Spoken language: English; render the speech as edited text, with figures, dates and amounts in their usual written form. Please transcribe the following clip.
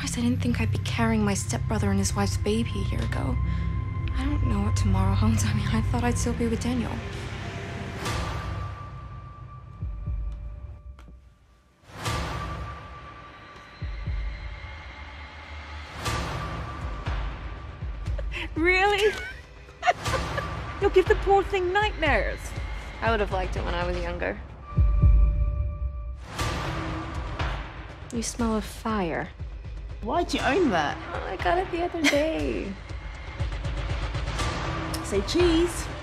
Christ, I didn't think I'd be carrying my stepbrother and his wife's baby a year ago. I don't know what tomorrow holds. I mean, I thought I'd still be with Daniel. Really? You'll give the poor thing nightmares. I would have liked it when I was younger. You smell of fire. Why'd you own that? Oh, I got it the other day. Say cheese.